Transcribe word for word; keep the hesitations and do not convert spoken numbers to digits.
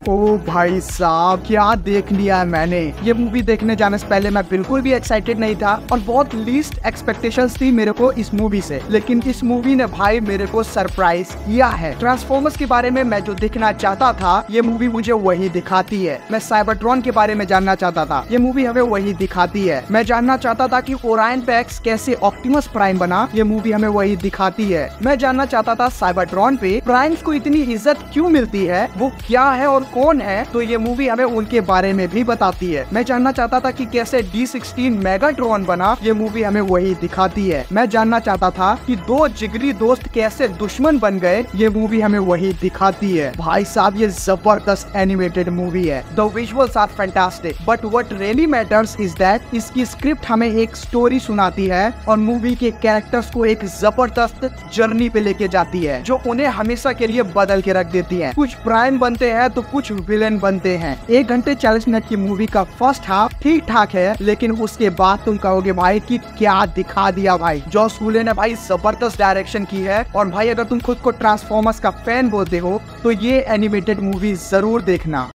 ओ भाई साहब, क्या देख लिया है मैंने। ये मूवी देखने जाने से पहले मैं बिल्कुल भी एक्साइटेड नहीं था और बहुत लीस्ट एक्सपेक्टेशंस थी मेरे को इस मूवी से, लेकिन इस मूवी ने भाई मेरे को सरप्राइज किया है। ट्रांसफॉर्मर्स के बारे में मैं जो देखना चाहता था ये मूवी मुझे वही दिखाती है। मैं साइबरट्रॉन के बारे में जानना चाहता था, ये मूवी हमें वही दिखाती है। मैं जानना चाहता था कि ओरायन पैक्स कैसे ऑप्टिमस प्राइम बना, ये मूवी हमें वही दिखाती है। मैं जानना चाहता था साइबरट्रॉन पे प्राइम्स को इतनी इज्जत क्यों मिलती है, वो क्या है और कौन है, तो ये मूवी हमें उनके बारे में भी बताती है। मैं जानना चाहता था कि कैसे डी सिक्सटीन मेगाट्रॉन बना, ये मूवी हमें वही दिखाती है। मैं जानना चाहता था कि दो जिगरी दोस्त कैसे दुश्मन बन गए, ये मूवी हमें वही दिखाती है। भाई साहब, ये जबरदस्त एनिमेटेड मूवी है। The visuals are fantastic, but what really matters is that इसकी स्क्रिप्ट हमें एक स्टोरी सुनाती है और मूवी के कैरेक्टर्स को एक जबरदस्त जर्नी पे लेके जाती है, जो उन्हें हमेशा के लिए बदल के रख देती है। कुछ प्राइम बनते हैं तो कुछ विलेन बनते हैं। एक घंटे चालीस मिनट की मूवी का फर्स्ट हाफ ठीक ठाक है, लेकिन उसके बाद तुम कहोगे भाई कि क्या दिखा दिया भाई। जॉस वूलेन ने भाई जबरदस्त डायरेक्शन की है, और भाई अगर तुम खुद को ट्रांसफॉर्मर्स का फैन बोलते हो तो ये एनिमेटेड मूवी जरूर देखना।